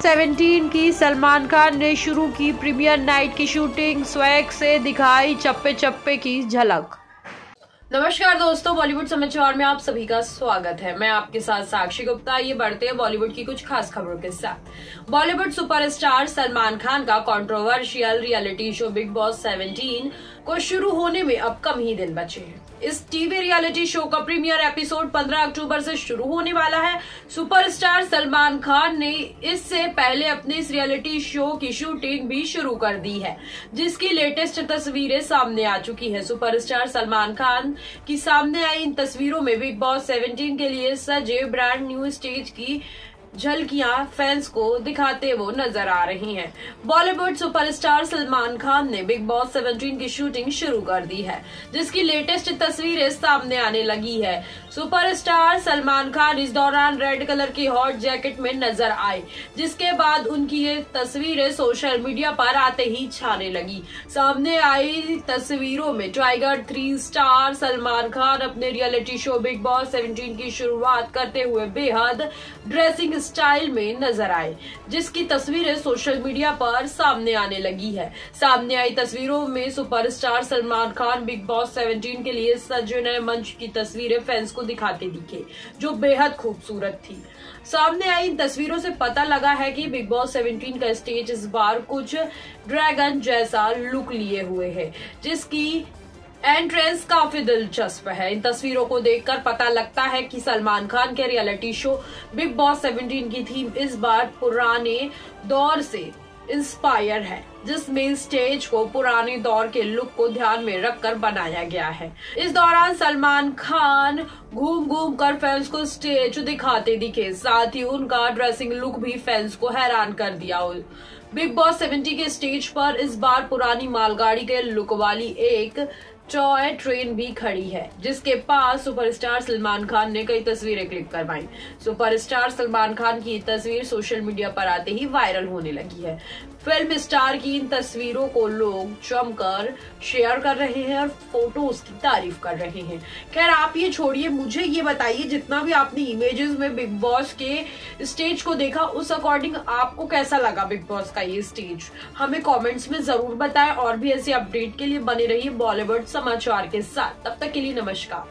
17 की सलमान खान ने शुरू की प्रीमियर नाइट की शूटिंग। स्वैग से दिखाई चप्पे चप्पे की झलक। नमस्कार दोस्तों, बॉलीवुड समाचार में आप सभी का स्वागत है। मैं आपके साथ साक्षी गुप्ता। ये बढ़ते हैं बॉलीवुड की कुछ खास खबरों के साथ। बॉलीवुड सुपरस्टार सलमान खान का controversial reality show Bigg Boss 17 को शुरू होने में अब कम ही दिन बचे हैं। इस टीवी रियलिटी शो का प्रीमियर एपिसोड 15 अक्टूबर से शुरू होने वाला है। सुपरस्टार सलमान खान ने इससे पहले अपने इस रियलिटी शो की शूटिंग भी शुरू कर दी है, जिसकी लेटेस्ट तस्वीरें सामने आ चुकी है। सुपरस्टार सलमान खान की सामने आई इन तस्वीरों में बिग बॉस 17 के लिए सजे ब्रांड न्यू स्टेज की झलकियां फैंस को दिखाते वो नजर आ रही हैं। बॉलीवुड सुपरस्टार सलमान खान ने बिग बॉस 17 की शूटिंग शुरू कर दी है, जिसकी लेटेस्ट तस्वीरें सामने आने लगी है। सुपरस्टार सलमान खान इस दौरान रेड कलर की हॉट जैकेट में नजर आए, जिसके बाद उनकी ये तस्वीरें सोशल मीडिया पर आते ही छाने लगी। सामने आई तस्वीरों में टाइगर 3 स्टार सलमान खान अपने रियलिटी शो बिग बॉस 17 की शुरुआत करते हुए बेहद ड्रेसिंग स्टाइल में नजर आए, जिसकी तस्वीरें सोशल मीडिया पर सामने आने लगी है। सामने आई तस्वीरों में superstar Salman Khan Bigg Boss 17 के लिए सजे नए मंच की तस्वीरें फैंस को दिखाते दिखे, जो बेहद खूबसूरत थी। सामने आई इन तस्वीरों से पता लगा है कि बिग बॉस 17 का स्टेज इस बार कुछ ड्रैगन जैसा लुक लिए हुए है, जिसकी एंट्रेंस काफी दिलचस्प है। इन तस्वीरों को देखकर पता लगता है कि सलमान खान के रियलिटी शो बिग बॉस 17 की थीम इस बार पुराने दौर से इंस्पायर है, जिसमें स्टेज को पुराने दौर के लुक को ध्यान में रखकर बनाया गया है। इस दौरान सलमान खान घूम घूम कर फैंस को स्टेज दिखाते दिखे, साथ ही उनका ड्रेसिंग लुक भी फैंस को हैरान कर दिया। बिग बॉस 17 के स्टेज पर इस बार पुरानी मालगाड़ी के लुक वाली एक टॉय ट्रेन भी खड़ी है, जिसके पास सुपरस्टार सलमान खान ने कई तस्वीरें क्लिक करवाई। सुपरस्टार सलमान खान की तस्वीर सोशल मीडिया पर आते ही वायरल होने लगी है। फिल्म स्टार की इन तस्वीरों को लोग जमकर शेयर कर रहे हैं और फोटोज की तारीफ कर रहे हैं। खैर, आप ये छोड़िए, मुझे ये बताइए, जितना भी आपने इमेजेस में बिग बॉस के स्टेज को देखा, उस अकॉर्डिंग आपको कैसा लगा बिग बॉस का ये स्टेज? हमें कमेंट्स में जरूर बताएं और भी ऐसे अपडेट के लिए बने रहिए बॉलीवुड समाचार के साथ। तब तक के लिए नमस्कार।